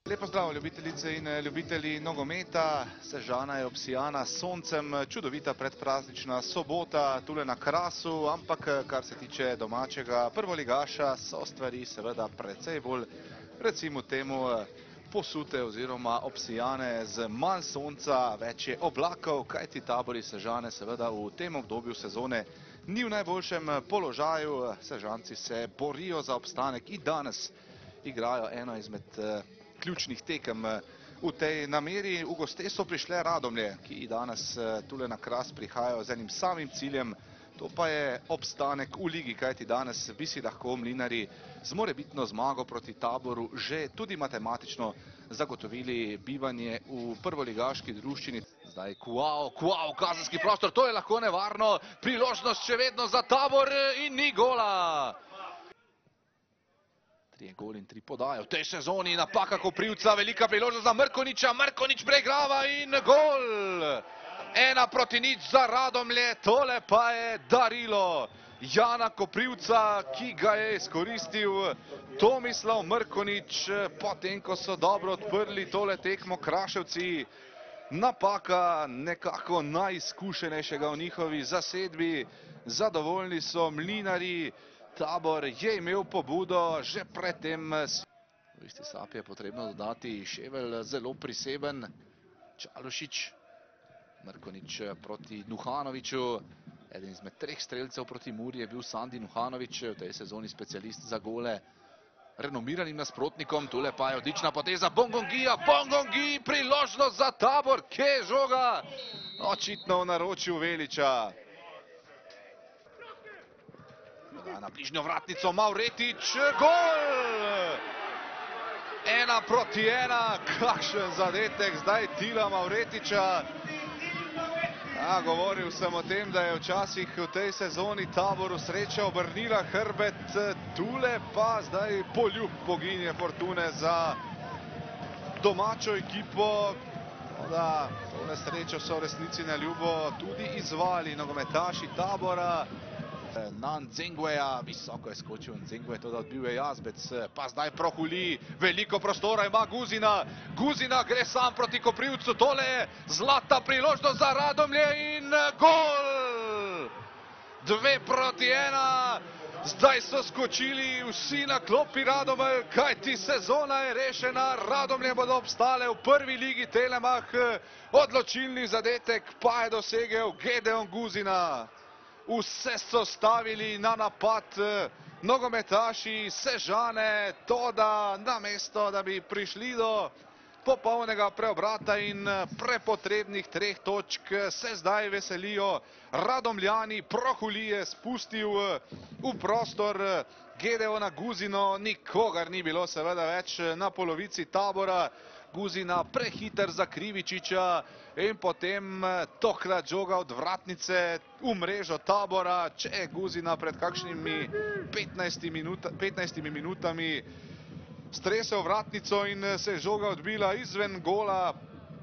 Lepo zdrav, ljubitelice in ljubitelji nogometa. Sežana je obsijana s soncem, čudovita predpraznična sobota tule na Krasu, ampak kar se tiče domačega prvoligaša, so stvari seveda precej bolj, recimo temu, posute oziroma obsijane z manj sonca, več je oblakov, kajti Tabori Sežane seveda v tem obdobju sezone ni v najboljšem položaju. Sežanci se borijo za obstanek in danes igrajo eno izmed ključnih tekem v tej nameri. V goste so prišle Radomlje, ki danes tule na Kras prihajajo z enim samim ciljem, to pa je obstanek v ligi, kajti danes bi si lahko Mlinarji z morebitno zmago proti Taboru že tudi matematično zagotovili bivanje v prvoligaški druščini. Zdaj Kuau, kazenski prostor, to je lahko nevarno, priložnost še vedno za Tabor in ni gola. 3 gol in 3 podaje v tej sezoni, napaka Koprivca, velika priložnost za Mrkonjića, Mrkonjić preigrava in gol! 1-0 za Radomlje, tole pa je darilo Jana Koprivca, ki ga je izkoristil Tomislav Mrkonjić, potem ko so dobro odprli tole tekmo Kraševci. Napaka nekako najizkušenejšega v njihovi zasedbi, zadovoljni so Mlinarji. Tabor je imel pobudo že predtem. V isti sapi je potrebno dodati Ševelj, zelo priseben, Čalušić, Mrkonjić proti Nuhanoviću. Eden izmed 3 strelcev proti Muri je bil Sandi Nuhanović, v tej sezoni specialist za gole renomiranim nasprotnikom. Tule pa je odlična poteza Bongongija, Bongongi, priložnost za Tabor, kje je žoga? Očitno v naročju Veliča. Na bližnjo vratnico Mavretič, gol! 1-1, kakšen zadetek zdaj Tila Mavretiča. Govoril sem o tem, da je včasih v tej sezoni Taboru sreča obrnila hrbet, tule pa zdaj poljub boginje fortune za domačo ekipo. To nesrečo so v resnici na ljubo tudi izvali nogometaši Tabora. Na Nzengweja, visoko je skočil Nzengwe, to da odbil je Jazbec, pa zdaj Prohuli, veliko prostora ima Guzina, Guzina gre sam proti Koprivcu, tole je zlata priložnost za Radomlje in gol! 2-1, zdaj so skočili vsi na klopi Radomelj, kajti sezona je rešena, Radomlje bodo obstale v prvi ligi Telemach, odločilni zadetek pa je dosegel Gedeon Guzina. Vse so stavili na napad nogometaši Sežane, toda namesto, da bi prišli do popolnega preobrata in prepotrebnih 3 točk, se zdaj veselijo Radomljani. Prohuli je spustil v prostor Gedeona Guzino, nikogar ni bilo seveda več na polovici Tabora. Guzina prehiter za Krivičiča in potem tokrat žoga od vratnice v mrežo Tabora. Če je Guzina pred kakšnimi 15 minutami stresel vratnico in se je žoga odbila izven gola.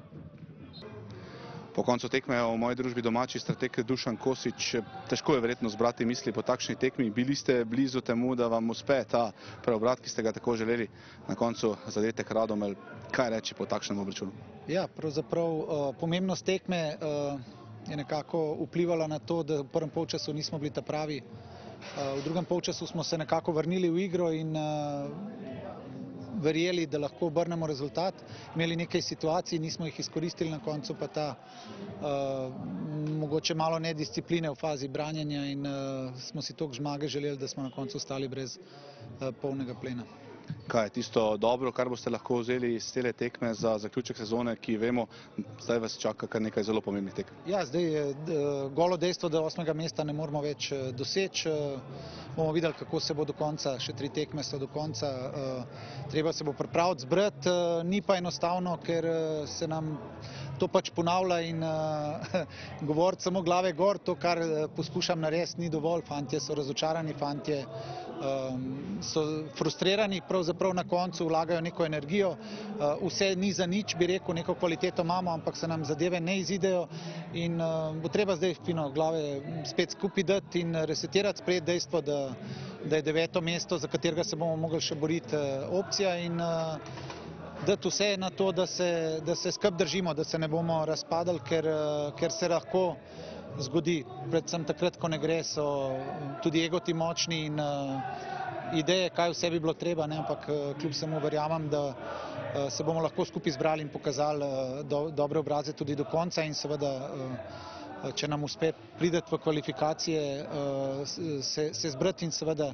Po koncu tekme v moji družbi domači strateg Dušan Kosić. Težko je verjetno zbrati misli po takšni tekmi. Bili ste blizu temu, da vam uspe ta preobrat, ki ste ga tako želeli, na koncu zadetek Radomelj. Kaj reči po takšnem obračunu? Ja, pravzaprav pomembnost tekme je nekako vplivala na to, da v prvem polčasu nismo bili ta pravi. V drugem polčasu smo se nekako vrnili v igro in verjeli, da lahko obrnemo rezultat. Imeli nekaj situacij, nismo jih izkoristili, na koncu pa ta mogoče malo nediscipline v fazi branjenja in smo si toliko zmage želeli, da smo na koncu ostali brez polnega plena. Kaj je tisto dobro, kar boste lahko vzeli iz cele tekme za zaključek sezone, ki vemo, zdaj vas čaka kar nekaj zelo pomembnih tekem? Ja, zdaj je golo dejstvo, da 8. mesta ne moramo več doseči. Bomo videli, kako se bo do konca, še 3 tekme so do konca. Treba se bo pripraviti, zbrati, ni pa enostavno, ker se nam to pač ponavlja in govoriti samo glave gor, to, kar poskušam narediti, ni dovolj. Fantje so razočarani, fantje so frustrirani, pravzaprav na koncu vlagajo neko energijo. Vse ni za nič, bi rekel, neko kvaliteto imamo, ampak se nam zadeve ne izidejo in bo treba zdaj fino glave spet skupaj dati in resetirati, sprejeti dejstvo, da je 9. mesto, za katerega se bomo mogli še boriti, opcija in dati vse na to, da se skupaj držimo, da se ne bomo razpadali, ker se lahko zgodi. Predvsem takrat, ko ne gre, so tudi egoti močni in ideje, kaj vse bi bilo treba, ne, ampak kljub vsemu verjamem, da se bomo lahko skupaj zbrali in pokazali dobre obraze tudi do konca in seveda, če nam uspe priti v kvalifikacije, se zbrati in seveda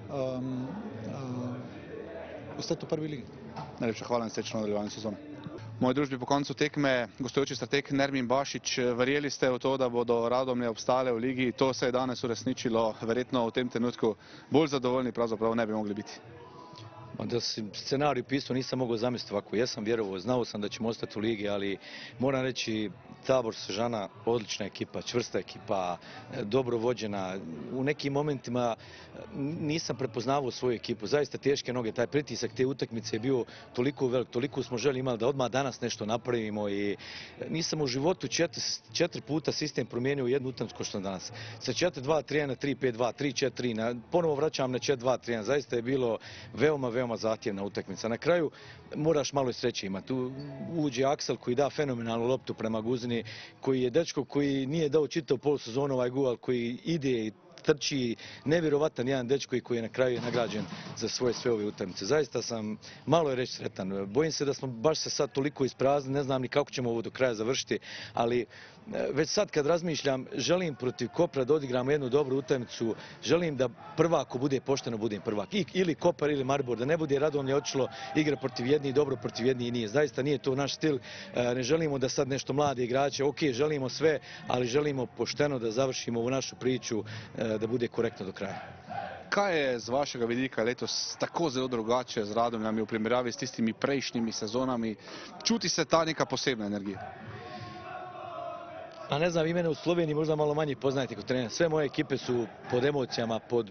ostati v prvi ligi. Najlepša hvala in srečno nadaljevanje sezone. V moji družbi po koncu tekme gostujoči strateg Nermin Bašić, verjeli ste v to, da bodo Radomlje obstale v ligi, to se je danes uresničilo, verjetno v tem trenutku bolj zadovoljni pravzaprav ne bi mogli biti. Da sam scenarij pisao nisam mogao zamisliti ovako. Jesam vjerovao, znao sam da ćemo ostati u ligi, ali moram reći Tabor Sežana odlična ekipa, čvrsta ekipa, dobro vođena. U nekim momentima nisam prepoznavao svoju ekipu, zaista teške noge, taj pritisak te utakmice je bio toliko velik, toliko smo želi imali da odmah danas nešto napravimo i nisam u životu četiri puta sistem promijenio u jednu utakmicu kao što sam danas. Sa 4-2-3 na 3-5-2, 3-4-3, ponovo vraćam na 4-2-3, zaista je bilo veoma zahtjevna utakmica. Na kraju moraš malo i sreće imati. Tu uđe Aksel koji da fenomenalnu loptu prema Guzini, koji je dečko koji nije dao čitav polusezonu ovaj gol, koji ide i trči, nevjerovatan jedan dečko i koji je na kraju nagrađen za svoje sve ove utakmice. Zaista sam malo je reći sretan. Bojim se da smo baš se sad toliko ispraznili, ne znam ni kako ćemo ovo do kraja završiti, ali već sad kad razmišljam, želim protiv Kopra da odigramo jednu dobru utakmicu, želim da prvak, ako bude pošteno, budem prvak. Ili Kopar ili Maribor, da ne bude Radomlje otišlo igra protiv jednih dobro, protiv jednih nije. Zaista nije to naš stil, ne želimo da sad nešto mlade igrače, ok, želimo sve, ali želimo pošteno da završimo ovu našu priču, da bude korektno do kraja. Kaj je z vašega vidika letos tako zelo drugače z Radomljami v primerjavi s tistimi prejšnjimi sezonami? Čuti se ta neka posebna energija? A ne znam, vi mene u Sloveniji možda malo manje poznajete kao trener. Sve moje ekipe su pod emocijama, pod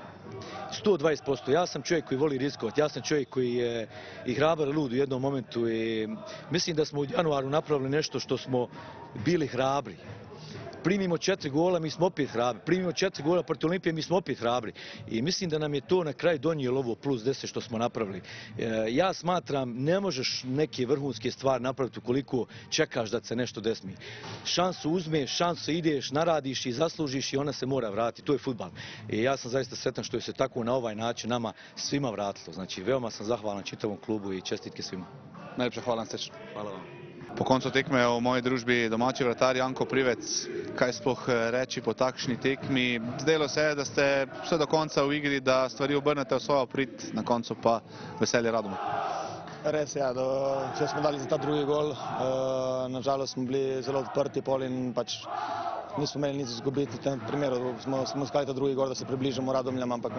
120%. Ja sam čovjek koji voli riskovati, ja sam čovjek koji je i hrabar i lud u jednom momentu i mislim da smo u januaru napravili nešto što smo bili hrabri. Primimo 4 gola, mi smo opet hrabri. Primimo 4 gola protiv Olimpije, mi smo opet hrabri. I mislim da nam je to na kraju donijelo ovo plus 10 što smo napravili. Ja smatram, ne možeš neke vrhunske stvari napraviti ukoliko čekaš da se nešto desmi. Šansu uzmeš, šansu ideš, naradiš i zaslužiš i ona se mora vratiti. To je fudbal. I ja sam zaista sretan što je se tako na ovaj način nama svima vratilo. Znači, veoma sam zahvalan čitavom klubu i čestitke svima. Najlepša hvala, srečno. Hvala vam. Po koncu tekme v moji družbi domači vratar Janko Privec, kaj sploh reči po takšni tekmi? Zdelo se je, da ste vse do konca v igri, da stvari obrnete v svojo prid, na koncu pa veselje Radomlja. Res je, če smo dali za ta drugi gol, nažalost smo bili zelo odprti pol in pač nismo imeli nič izgubiti. V tem primeru smo iskali ta drugi gol, da se približamo Radomljam, ampak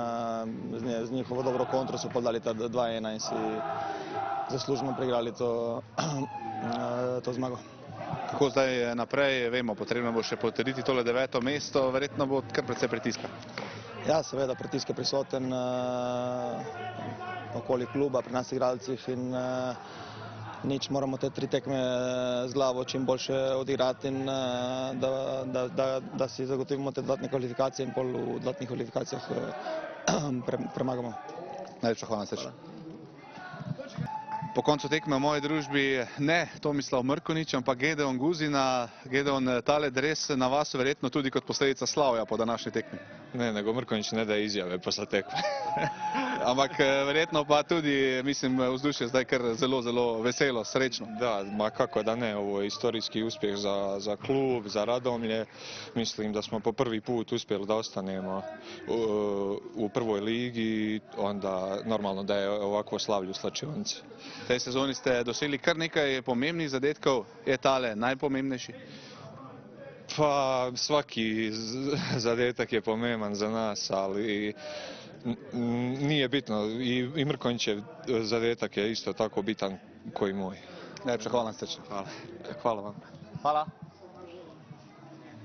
z njihovo dobro kontro so podali ta 2-1 in si zaslužno preigrali to zmago. Kako zdaj naprej? Vemo, potrebno bo še potrditi tole 9. mesto, verjetno bo kar precej pritiska. Ja, seveda, pritisk je prisoten okoli kluba, pri nas igralcih in nič, moramo te 3 tekme z glavo čim boljše odigrati in da si zagotovimo te dodatne kvalifikacije in pol v dodatnih kvalifikacijah premagamo. Najlepša hvala, srečno. Po koncu tekme v moji družbi ne Tomislav Mrkonjić, ampak Gedeon Guzina. Gedeon, tale dres na vas verjetno tudi kot posledica slavja po današnji tekmi. Ne, nego Mrkonjić ne daje izjave posle tekme. Ampak verjetno pa tudi, mislim, vzdušje zdaj kar zelo veselo, srečno. Da, ma kako da ne, ovo je istorijski uspjeh za klub, za Radomlje. Mislim da smo po prvi put uspjeli da ostanemo u prvoj ligi, onda normalno da je ovako slavlje u slačionici. V tej sezoni ste dosegli kar nekaj pomembnih zadetkov, je tale najpomembnejši? Pa svaki zadetak je pomemben za nas, ali nije bitno. I Mrkonjićev zadetak je isto tako bitan koji moj. Najlepša hvala, srečno. Hvala vam. Hvala.